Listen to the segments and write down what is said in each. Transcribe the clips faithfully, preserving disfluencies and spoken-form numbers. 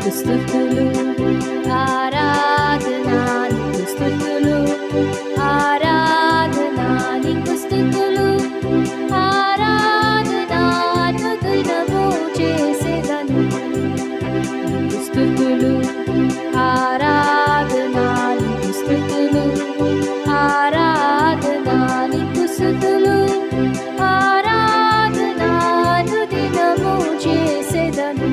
స్తుతులు ఆరాధన నీకు స్తుతులు ఆరాధన నీకు స్తుతులు ఆరాధన అనుదినము చేసేదను నీకు స్తుతులు ఆరాధన నీకు స్తుతులు ఆరాధన నీకు స్తుతులు ఆరాధన అనుదినము చేసేదను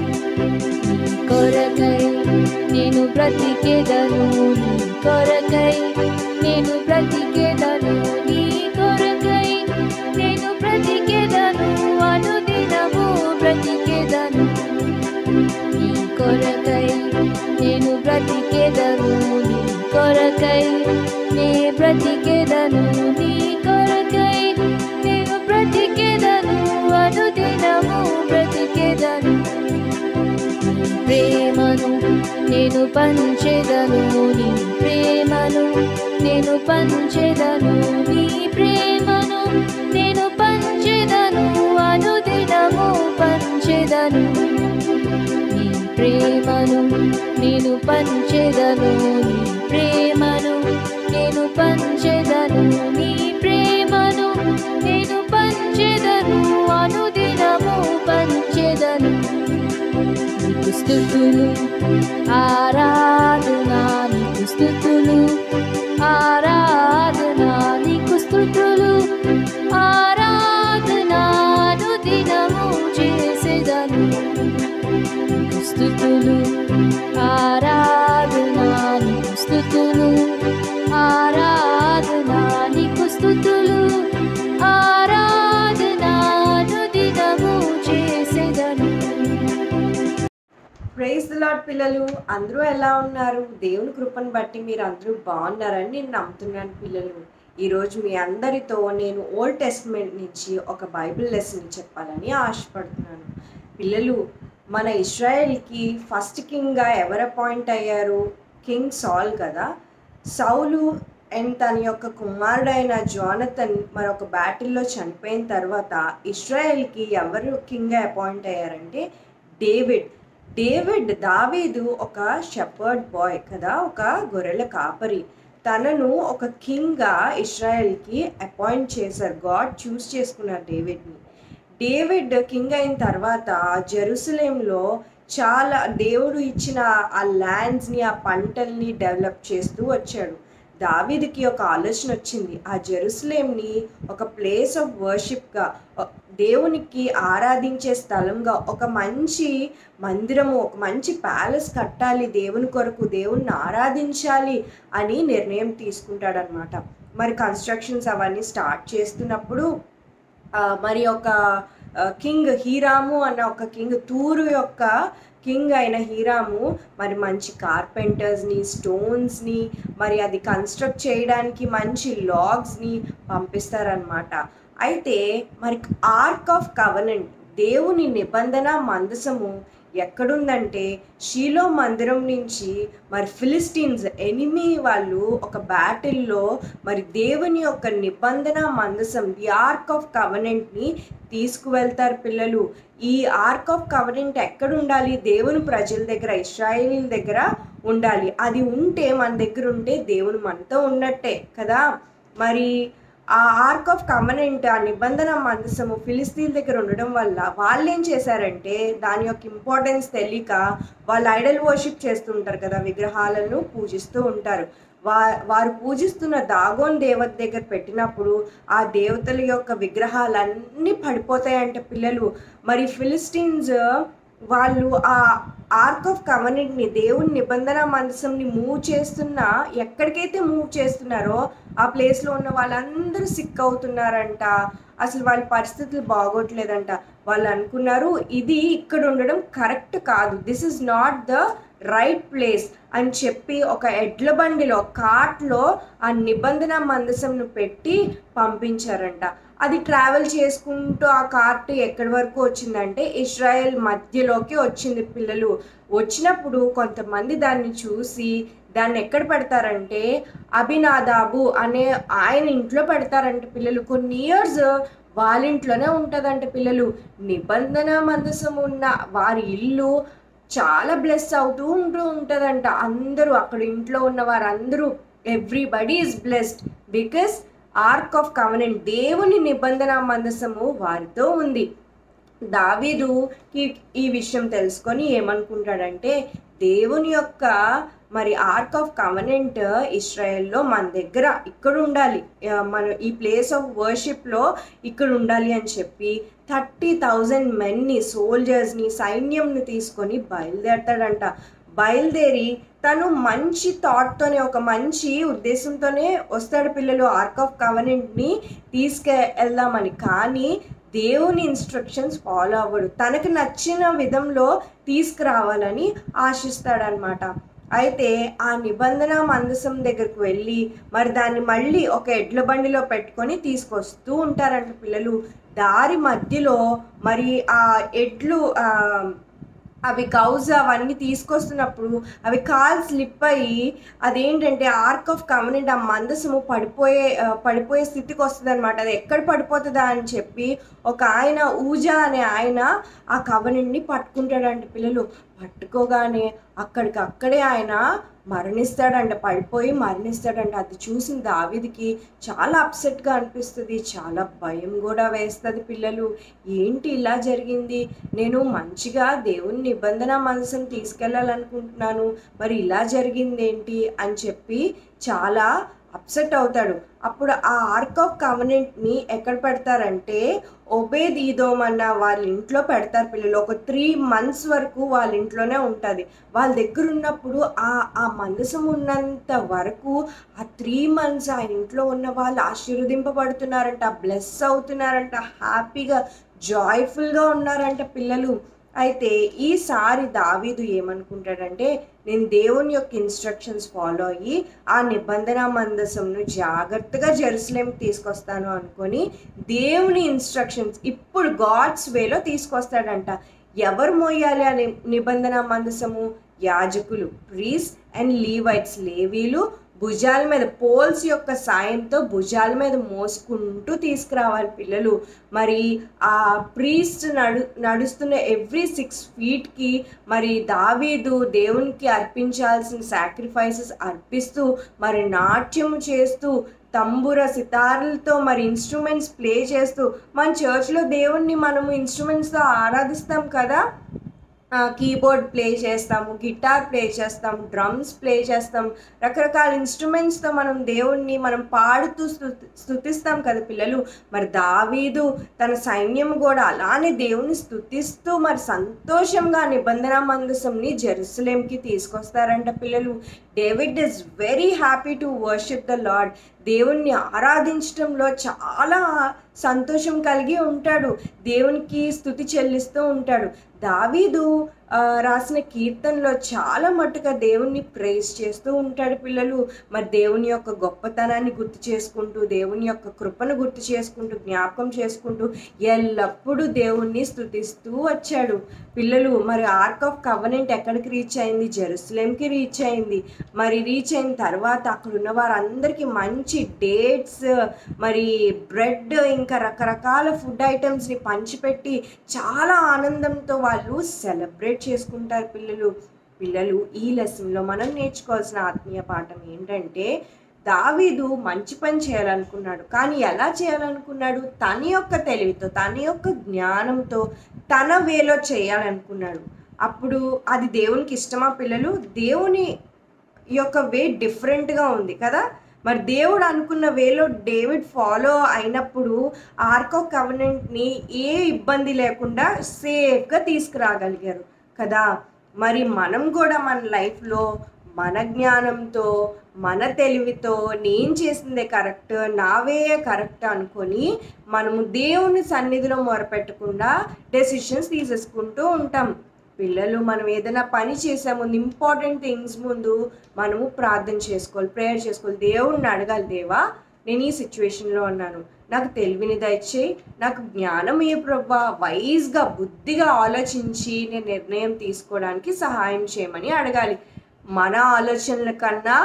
కొరకై నేను బ్రతికేదను నీ కొరకై నేను బ్రతికేదను నీ కొరకై నేను బ్రతికేదను అనుదినము బ్రతికేదను నీ కొరకై నేను బ్రతికేదను నీ కొరకై నే బ్రతికేదను నీ కొరకై నేను బ్రతికేదను అనుదినము బ్రతికేదను ప్రేమను నేను పంచెదను నీ ప్రేమను నేను పంచెదను నీ ప్రేమను నేను పంచెదను అనుదినము పంచెదను నీ ప్రేమను నేను పంచెదను నీ ప్రేమను నేను పంచెదను నీ ప్రేమను నేను పంచెదను అనుదినము పంచెదను నీకు స్తుతులు ఆరాధన నీకు స్తుతులు ఆరాధన నీకు స్తుతులు ఆరాధన అనుదినము చేసేదను నీకు స్తుతులు ఆరాధన నీకు స్తుతులు ఆరాధన నీకు స్తుతులు ఆరాధన అనుదినము చేసేదను. ప్రైజ్ ది లార్డ్ పిల్లలు, అందరూ ఎలా ఉన్నారు? దేవుని కృపను బట్టి మీరు అందరూ బాగున్నారని నేను నమ్ముతున్నాను పిల్లలు. ఈరోజు మీ అందరితో నేను ఓల్డ్ టెస్ట్మెంట్ నుంచి ఒక బైబిల్ లెసన్ చెప్పాలని ఆశపడుతున్నాను. పిల్లలు, మన ఇశ్రాయెల్కి ఫస్ట్ కింగ్గా ఎవరు అపాయింట్ అయ్యారు? కింగ్ సాల్ కదా. సౌలు అండ్ తన యొక్క కుమారుడైన జోనతన్ మరొక బ్యాటిల్లో చనిపోయిన తర్వాత ఇశ్రాయెల్కి ఎవరు కింగ్గా అపాయింట్ అయ్యారంటే డేవిడ్. డేవిడ్ దావీదు ఒక షెపర్డ్ బాయ్ కదా, ఒక గొర్రెల కాపరి. తనను ఒక కింగ్గా ఇశ్రాయెల్కి అపాయింట్ చేశారు. గాడ్ చూస్ చేసుకున్నారు డేవిడ్ని. డేవిడ్ కింగ్ అయిన తర్వాత జెరూసలేంలో చాలా దేవుడు ఇచ్చిన ఆ ల్యాండ్స్ని ఆ పంటల్ని డెవలప్ చేస్తూ వచ్చాడు. దావీదుకి ఒక ఆలోచన వచ్చింది, ఆ జెరూసలేంని ఒక ప్లేస్ ఆఫ్ వర్షిప్గా, దేవునికి ఆరాధించే స్థలంగా, ఒక మంచి మందిరము, ఒక మంచి ప్యాలెస్ కట్టాలి, దేవుని కొరకు దేవుణ్ణి ఆరాధించాలి అని నిర్ణయం తీసుకుంటాడనమాట. మరి కన్స్ట్రక్షన్స్ అవన్నీ స్టార్ట్ చేస్తున్నప్పుడు మరి ఒక కింగ్ హీరాము అన్న ఒక కింగ్, తూరు యొక్క కింగ్ అయిన హీరాము మరి మంచి కార్పెంటర్స్ని, స్టోన్స్ని, మరి అది కన్స్ట్రక్ట్ చేయడానికి మంచి లాగ్స్ని పంపిస్తారనమాట. అయితే మరి ఆర్క్ ఆఫ్ కవెనెంట్, దేవుని నిబంధన మందసము ఎక్కడుందంటే షీలో మందిరం నుంచి మరి ఫిలిస్టీన్స్ ఎనిమీ వాళ్ళు ఒక బ్యాటిల్లో మరి దేవుని యొక్క నిబంధన మందసం, ది ఆర్క్ ఆఫ్ కవెనెంట్ని తీసుకువెళ్తారు పిల్లలు. ఈ ఆర్క్ ఆఫ్ కవెనెంట్ ఎక్కడ ఉండాలి? దేవుని ప్రజల దగ్గర, ఇశ్రాయేలీల దగ్గర ఉండాలి. అది ఉంటే మన దగ్గర ఉంటే దేవుని మనతో ఉన్నట్టే కదా. మరి ఆ ఆర్క్ ఆఫ్ కవెనెంట్, ఆ నిబంధన మందసము ఫిలిస్తీన్ దగ్గర ఉండడం వల్ల వాళ్ళు ఏం చేశారంటే దాని యొక్క ఇంపార్టెన్స్ తెలియక వాళ్ళు ఐడల్ వర్షిప్ చేస్తూ ఉంటారు కదా, విగ్రహాలను పూజిస్తూ ఉంటారు. వా వారు పూజిస్తున్న దాగోన్ దేవత దగ్గర పెట్టినప్పుడు ఆ దేవతల యొక్క విగ్రహాలన్నీ పడిపోతాయంట పిల్లలు. మరి ఫిలిస్టీన్స్ వాళ్ళు ఆ ఆర్క్ ఆఫ్ కవెనెంట్ని, దేవుని నిబంధన మందసంని మూవ్ చేస్తున్నా, ఎక్కడికైతే మూవ్ చేస్తున్నారో ఆ ప్లేస్లో ఉన్న వాళ్ళందరూ సిక్ అవుతున్నారంట. అసలు వాళ్ళ పరిస్థితులు బాగోట్లేదంట. వాళ్ళు అనుకున్నారు ఇది ఇక్కడ ఉండడం కరెక్ట్ కాదు, this is not the right place అని చెప్పి ఒక ఎడ్ల బండిలో, కార్ట్లో ఆ నిబంధన మందసంను పెట్టి పంపించారంట. అది ట్రావెల్ చేసుకుంటూ ఆ కార్ట్ ఎక్కడి వరకు వచ్చిందంటే ఇజ్రాయెల్ మధ్యలోకి వచ్చింది పిల్లలు. వచ్చినప్పుడు కొంతమంది దాన్ని చూసి దాన్ని ఎక్కడ పెడతారంటే అభినాదాబు అనే ఆయన ఇంట్లో పెడతారంట పిల్లలు. కొన్ని ఇయర్స్ వాళ్ళ ఇంట్లోనే ఉంటుందంట పిల్లలు. నిబంధన మందసం ఉన్న వారి ఇల్లు చాలా బ్లెస్ అవుతూ ఉంటూ ఉంటుందంట. అందరూ అక్కడ ఇంట్లో ఉన్న వారందరూ everybody is blessed because ark of covenant, దేవుని నిబంధన మందసము వారితో ఉంది. దావీదుకి ఈ విషయం తెలుసుకొని ఏమనుకుంటాడంటే, దేవుని యొక్క మరి ఆర్క్ ఆఫ్ కవెనెంట్ ఇస్రాయెల్లో మన దగ్గర ఇక్కడ ఉండాలి, మన ఈ ప్లేస్ ఆఫ్ వర్షిప్లో ఇక్కడ ఉండాలి అని చెప్పి థర్టీ థౌజండ్ మెన్ని, సోల్జర్స్ని, సైన్యంని తీసుకొని బయలుదేరతాడంట. బయలుదేరి తను మంచి థాట్తోనే, ఒక మంచి ఉద్దేశంతోనే వస్తాడు పిల్లలు, ఆర్క్ ఆఫ్ కవెనెంట్ని తీసుకెళ్దామని. కానీ దేవుని ఇన్స్ట్రక్షన్స్ ఫాలో అవ్వడు, తనకు నచ్చిన విధంలో తీసుకురావాలని ఆశిస్తాడనమాట. అయితే ఆ నిబంధన మందసం దగ్గరకు వెళ్ళి మరి దాన్ని మళ్ళీ ఒక ఎడ్ల బండిలో పెట్టుకొని తీసుకొస్తూ ఉంటారంట పిల్లలు. దారి మధ్యలో మరి ఆ ఎడ్లు అవి కౌజ్ అవన్నీ తీసుకొస్తున్నప్పుడు అవి కాల్ స్లిప్ అయ్యి అదేంటంటే ఆర్క్ ఆఫ్ కవెనెంట్ ఆ మందసము పడిపోయే పడిపోయే స్థితికి వస్తుంది అనమాట. అది ఎక్కడ పడిపోతుందా అని చెప్పి ఒక ఆయన, ఊజా అనే ఆయన ఆ కవెనెంట్ని పట్టుకుంటాడంట పిల్లలు. పట్టుకోగానే అక్కడికక్కడే ఆయన మరణిస్తాడంట, పడిపోయి మరణిస్తాడంట. అది చూసిన దావీదుకి చాలా అప్సెట్గా అనిపిస్తుంది, చాలా భయం కూడా వేస్తుంది పిల్లలు. ఏంటి ఇలా జరిగింది, నేను మంచిగా దేవుని నిబంధన మనసుని తీసుకెళ్ళాలనుకుంటున్నాను, మరి ఇలా జరిగింది ఏంటి అని చెప్పి చాలా అప్సెట్ అవుతాడు. అప్పుడు ఆ ఆర్క్ ఆఫ్ కవెనెంట్ని ఎక్కడ పెడతారంటే ఒబేద్ ఈదోమ్ అన్న వాళ్ళ ఇంట్లో పెడతారు పిల్లలు. ఒక త్రీ మంత్స్ వరకు వాళ్ళ ఇంట్లోనే ఉంటుంది. వాళ్ళ దగ్గర ఉన్నప్పుడు ఆ ఆ మందసం ఉన్నంత వరకు ఆ త్రీ మంత్స్ ఆ ఇంట్లో ఉన్న వాళ్ళు ఆశీర్వదింపబడుతున్నారంట, బ్లెస్ అవుతున్నారంట, హ్యాపీగా జాయ్ఫుల్గా ఉన్నారంట పిల్లలు. అయితే ఈసారి దావీదు ఏమనుకుంటాడంటే, నేను దేవుని యొక్క ఇన్స్ట్రక్షన్స్ ఫాలో అయ్యి ఆ నిబంధన మందసంను జాగ్రత్తగా జెరూసలేంకి తీసుకొస్తాను అనుకొని దేవుని ఇన్స్ట్రక్షన్స్ ఇప్పుడు గాడ్స్ వేలో తీసుకొస్తాడంట. ఎవరు మోయాలి ఆ నిబంధన మందసము? యాజకులు, ప్రీస్ట్ అండ్ లీవైట్స్, లేవీలు భుజాల మీద పోల్స్ యొక్క సాయంతో భుజాల మీద మోసుకుంటూ తీసుకురావాలి పిల్లలు. మరి ఆ ప్రీస్ట్ నడు నడుస్తున్న ఎవ్రీ సిక్స్ ఫీట్కి మరి దావీదు దేవునికి అర్పించాల్సిన సాక్రిఫైసెస్ అర్పిస్తూ మరి నాట్యము చేస్తూ తంబుర సితార్లతో మరి ఇన్స్ట్రుమెంట్స్ ప్లే చేస్తూ, మన చర్చ్లో దేవుణ్ణి మనము ఇన్స్ట్రుమెంట్స్తో ఆరాధిస్తాం కదా, కీబోర్డ్ ప్లే చేస్తాము, గిటార్ ప్లే చేస్తాము, డ్రమ్స్ ప్లే చేస్తాం, రకరకాల ఇన్స్ట్రుమెంట్స్తో మనం దేవుణ్ణి మనం పాడుతూ స్తుతి స్తుతిస్తాం కదా పిల్లలు. మరి దావీదు తన సైన్యం కూడా అలానే దేవుని స్తుతిస్తూ మరి సంతోషంగా నిబంధన మందసంని జెరూసలేంకి తీసుకొస్తారంట పిల్లలు. David is very happy to worship the Lord. దేవుణ్ణి ఆరాధించడంలో చాలా సంతోషం కలిగి ఉంటాడు, దేవునికి స్తుతి చెల్లిస్తూ ఉంటాడు. దావీదు రాసిన కీర్తనలో చాలా మట్టుగా దేవుణ్ణి ప్రైజ్ చేస్తూ ఉంటాడు పిల్లలు. మరి దేవుని యొక్క గొప్పతనాన్ని గుర్తు చేసుకుంటూ, దేవుని యొక్క కృపను గుర్తు చేసుకుంటూ, జ్ఞాపకం చేసుకుంటూ ఎల్లప్పుడూ దేవుణ్ణి స్తుతిస్తూ వచ్చాడు పిల్లలు. మరి ఆర్క్ ఆఫ్ కవెనెంట్ ఎక్కడికి రీచ్ అయింది? జెరూసలేంకి రీచ్ అయింది. మరి రీచ్ అయిన తర్వాత అక్కడ ఉన్న వారందరికీ మంచి డేట్స్, మరి బ్రెడ్, ఇంకా రకరకాల ఫుడ్ ఐటమ్స్ని పంచిపెట్టి చాలా ఆనందంతో వాళ్ళు సెలబ్రేట్ చేసుకుంటారు పిల్లలు. పిల్లలు ఈ లెసన్లో మనం నేర్చుకోవాల్సిన ఆత్మీయ పాఠం ఏంటంటే, దావీదు మంచి పని చేయాలనుకున్నాడు, కానీ ఎలా చేయాలనుకున్నాడు? తన యొక్క తెలివితో, తన యొక్క జ్ఞానంతో, తన వేలో చేయాలనుకున్నాడు. అప్పుడు అది దేవునికి ఇష్టమా పిల్లలు? దేవుని యొక్క వే డిఫరెంట్గా ఉంది కదా. మరి దేవుడు అనుకున్న వేలో డేవిడ్ ఫాలో అయినప్పుడు ఆర్క్ ఆఫ్ కవెనెంట్ని ఏ ఇబ్బంది లేకుండా సేఫ్గా తీసుకురాగలిగారు కదా. మరి మనం కూడా మన లైఫ్లో మన జ్ఞానంతో, మన తెలివితో నేను చేసిందే కరెక్ట్, నావే కరెక్ట్ అనుకొని మనము దేవుని సన్నిధిలో మొరపెట్టకుండా డెసిషన్స్ తీసేసుకుంటూ ఉంటాం పిల్లలు. మనం ఏదైనా పని చేసే ముందు, ఇంపార్టెంట్ థింగ్స్ ముందు మనము ప్రార్థన చేసుకోవాలి, ప్రేయర్ చేసుకోవాలి, దేవుణ్ణి అడగాలి, దేవా నేను ఈ సిచ్యువేషన్లో ఉన్నాను, నాకు తెలివిని దయచేయి, నాకు జ్ఞానం ఏ ప్రభా, వైజ్గా బుద్ధిగా ఆలోచించి నేను నిర్ణయం తీసుకోవడానికి సహాయం చేయమని అడగాలి. మన ఆలోచనల కన్నా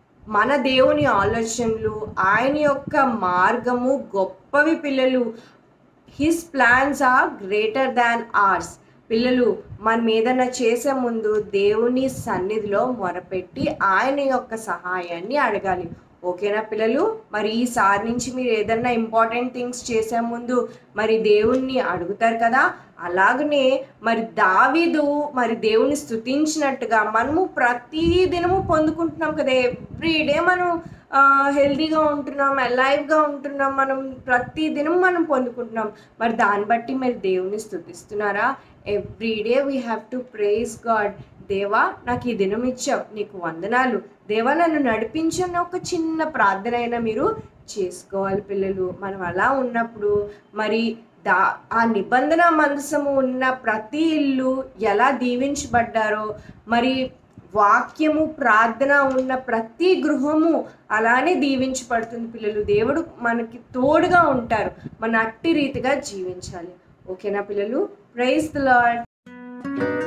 మన దేవుని ఆలోచనలు, ఆయన యొక్క మార్గము గొప్పవి పిల్లలు. His plans are greater than ours. పిల్లలు మనం ఏదైనా చేసే ముందు దేవుని సన్నిధిలో మొరపెట్టి ఆయన యొక్క సహాయాన్ని అడగాలి. ఓకేనా పిల్లలు? మరి ఈసారి నుంచి మీరు ఏదన్నా ఇంపార్టెంట్ థింగ్స్ చేసే ముందు మరి దేవుణ్ణి అడుగుతారు కదా, అలాగనే మరి దావీదు మరి దేవుని స్తుతించినట్టుగా మనము ప్రతి దినము పొందుకుంటున్నాం కదా. ఎవ్రీడే మనం హెల్తీగా ఉంటున్నాం, అలైవ్గా ఉంటున్నాం, మనం ప్రతి దినం మనం పొందుకుంటున్నాం. మరి దాన్ని బట్టి మీరు దేవుని స్తుతిస్తున్నారా? Everyday we have to praise God. దేవా నాకు ఈ దినం ఇచ్చావు, నీకు వందనాలు. దేవా నన్ను నడిపించన్న ఒక చిన్న ప్రార్థన అయినా మీరు చేసుకోవాలి పిల్లలు. మనం అలా ఉన్నప్పుడు మరి దా ఆ నిబంధన మందసము ఉన్న ప్రతి ఇల్లు ఎలా దీవించబడ్డారో, మరి వాక్యము ప్రార్థన ఉన్న ప్రతి గృహము అలానే దీవించబడుతుంది పిల్లలు. దేవుడు మనకి తోడుగా ఉంటారు, మన అట్టి రీతిగా జీవించాలి. ఓకేనా పిల్లలు? Praise the lord.